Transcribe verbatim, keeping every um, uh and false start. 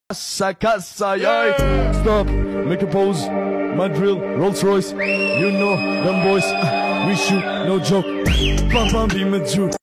Casa, casa, yeah. Stop, make a pose. My drill, Rolls Royce. You know them boys. We shoot, no joke. Bam bam, be my juke.